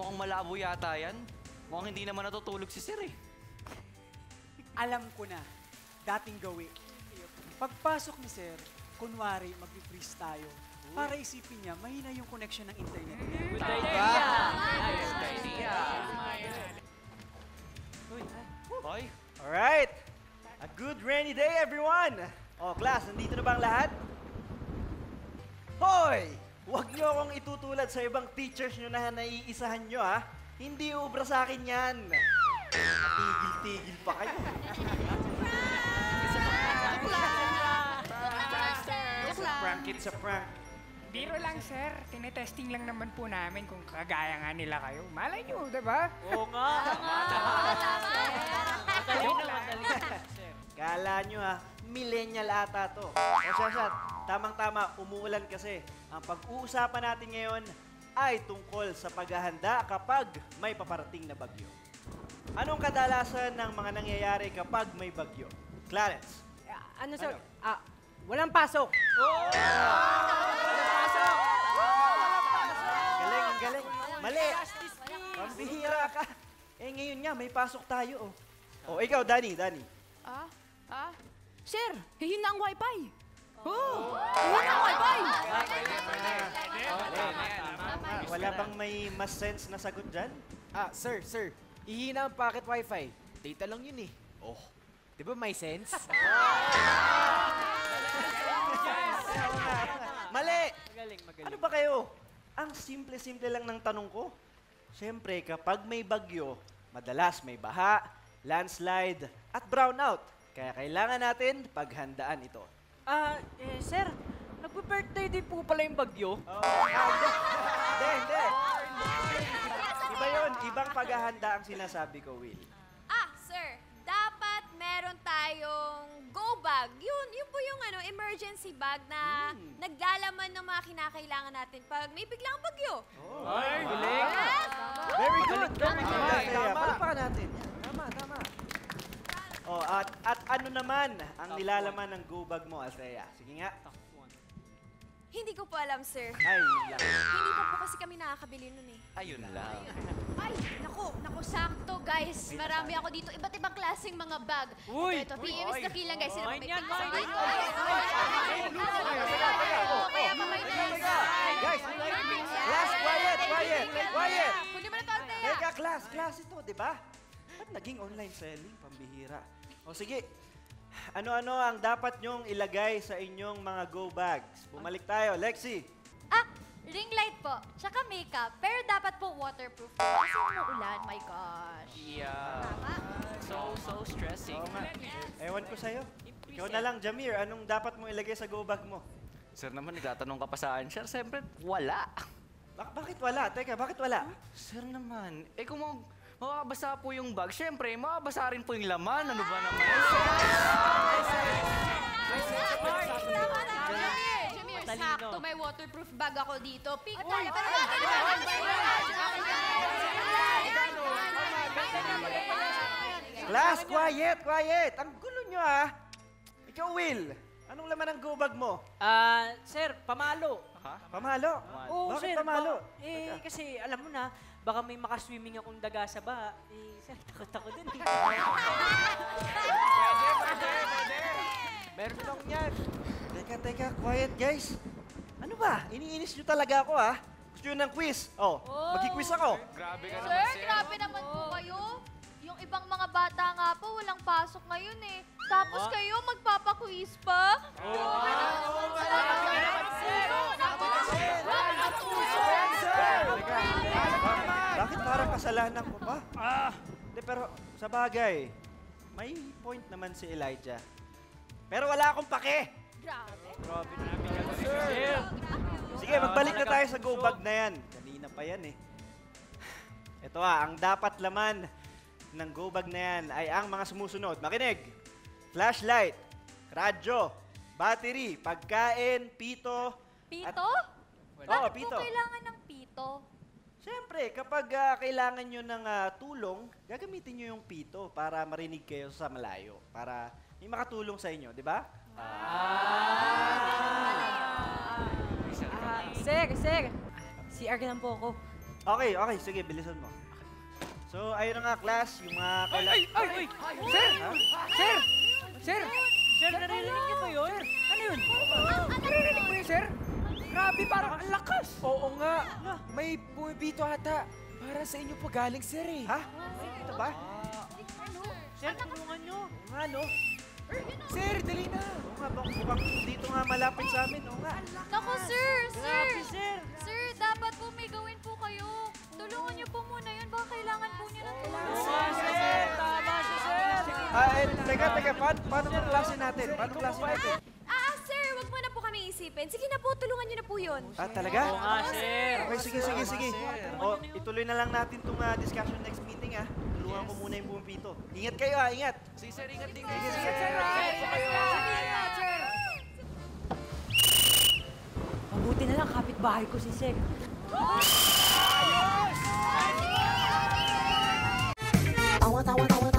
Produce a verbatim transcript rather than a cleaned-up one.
mukhang malabo yata yan. Mukhang hindi naman natutulog si Sir eh. Alam ko na, dating gawin. Pagpasok ni Sir, kunwari mag-freeze tayo. Para isipin niya, mahina yung connection ng internet niya. Good idea! Good idea. Hoy, Alright! A good rainy day, everyone! O, class, nandito na ba ang lahat? Hoy! Huwag niyo akong itutulad sa ibang teachers niyo na naiisahan niyo, ha? Hindi ubra sa akin yan. Tigil-tigil pa kayo. It's a prank, it's a prank. Biro lang, sir. Tinetesting lang naman po namin kung kagaya nga nila kayo. Malay nyo, diba? Oo nga! Madali na, madali na. Kala nyo ha, millennial ata to. O siya siya, tamang-tama, umuulan kasi. Ang pag-uusapan natin ngayon ay tungkol sa paghahanda kapag may paparating na bagyo. Anong kadalasan ng mga nangyayari kapag may bagyo? Clarence. Ano, Sir? Ano? Ah, walang pasok. Galing, ang galing. Mali. Pambihira ka. Eh ngayon nga, may pasok tayo. Oh, oh ikaw, Danny, Danny. Ah? Ah? Sir, hihina ang wifi. Oh! Hihina ang wifi! Wala bang may mas sense na sagot dyan? Ah, sir, sir. Ihina ang packet wifi. Data lang yun eh. Oh. Di ba may sense? Mali! Magaling, magaling. Ano ba kayo? Ang simple-simple lang ng tanong ko. Siyempre, kapag may bagyo, madalas may baha, landslide, at brownout. Kaya kailangan natin paghandaan ito. Ah, eh, sir, nagbe-birthday din po pala yung bagyo. Oh, hindi, hindi. Iba yun. Ibang paghahanda ang sinasabi ko, Will. Ah, sir, dapat meron tayong go bag. Yun, yun po yung ano, emergency bag na Hmm. naglalaman ng mga kinakailangan natin pag may biglang bagyo. Oh, Ay, galing. Yes! very good, very good. Tama, Kaya, tama. palakpakan natin. Yan. Tama, tama. Oh, at, at ano naman ang nilalaman ng go bag mo, Althea? Sige nga. Hindi ko po alam, sir. Ay, yan. Hindi pa po kasi kami nakakabili nun eh. ayun lang. Ay, naku, naku, sakto, guys. Marami ako dito. Iba't ibang klaseng mga bag. Uy! Ito, ito, P M S na kilang, guys. Sino Ay, may yan, pasok ay, dito? ay, Ay, ay, kaya pa may Guys, class, quiet, quiet, quiet. Kunin mo na to, Althea. Teka, class, class ito, di ba? Ba't naging online selling? Pambihira. O sige, ano-ano ang dapat nyong ilagay sa inyong mga go bags? Bumalik tayo. Lexi. Ah, ring light po. Tsaka makeup. Pero dapat po waterproof. Kasi umuulan, my gosh. Yeah. Tama? So, so stressing. Oo nga. Ewan ko sa'yo. Ikaw na lang, Jamir. Anong dapat mo ilagay sa go bag mo? Sir naman, nagtatanong ka pa sa akin, Sir. Siyempre, wala. Bak bakit wala? Teka, bakit wala? Sir naman, eh kung mag makabasa po yung bag, siyempre, makabasa rin po yung laman. Ano ba naman? Jamir, Jamir, sakto may waterproof bag ako dito. Pink. Uy! Class, quiet, quiet. Ang gulo nyo, ah. Ikaw, Will. Anong laman ng go bag mo? Ah, sir, pamalo. Pamalo. Oo, Bakit sir. pamalo? ba- eh, kasi alam mo na, baka may makaswimming akong daga sa baha. Eh, sir, takot ako dun. eh. Meron din akong yan. Teka, teka, quiet, guys. Ano ba? Iniinis nyo talaga ako, ah. Gusto nyo ng quiz? Oh, magki-quiz ako. Grabe ka Sir, grabe naman po kayo. Yung ibang mga bata nga po, walang pasok ngayon eh. Tapos kayo, magpapaquiz pa? Bakit parang kasalanan ko pa? Ah! Hindi, pero sa bagay, may point naman si Elijah. Pero wala akong pake. Grabe. Grabe na. Sir. Sige, magbalik na tayo sa go bag na yan. Kanina pa yan eh. Ito ah, ang dapat laman ng go bag na yan ay ang mga sumusunod. Makinig! Flashlight, radyo, battery, pagkain, pito. Pito? Oo, Bakit pito. po kailangan ng pito? Siyempre, kapag ah, kailangan nyo ng ah, tulong, gagamitin nyo yung pito para marinig kayo sa malayo. Para may makatulong sa inyo, di ba? Ah, sir, sir. C R lang po ako. Okay, okay. Sige, bilisan mo. So, ayun na nga, class. Yung mga kailangan... Ay, ay, sir! Sir! Sir! Sir, naririnig niyo ba yun? Ano yun? Naririnig mo yun, sir? Grabe, parang ang lakas. Oo nga. May bumibito ata. Para sa inyo po galing, sir eh. Ha? Ito ba? Sir, tulungan niyo. Oo nga, no? Sir, dali na. Oo nga, bak- mukhang dito nga malapit sa amin. Oo nga. Naku, sir! Sir! Grabe, sir. Sir, dapat po may gawin po kayo. Tulungan niyo po muna yun. Baka kailangan po niya ng tulong. Oo nga, sir. Tama siya, sir. Ah, eh, teka, teka. Paano, paano ang klase natin? Paano ang klase natin? Ah, sir, wag mo na po kami isipin. Sige na po, tulungan niyo na po yun. Ah, talaga? Oo nga, sir. Okay, sige, sige, sige. O, ituloy na lang natin itong ah, discussion next meeting, ah. Tulungan ko muna yung bumipito. Ingat kayo, ah. Ingat. Sige, sir, ingat din. Sige, sige. Mabuti na lang, kapitbahay ko si Sek. I want, I want, I want.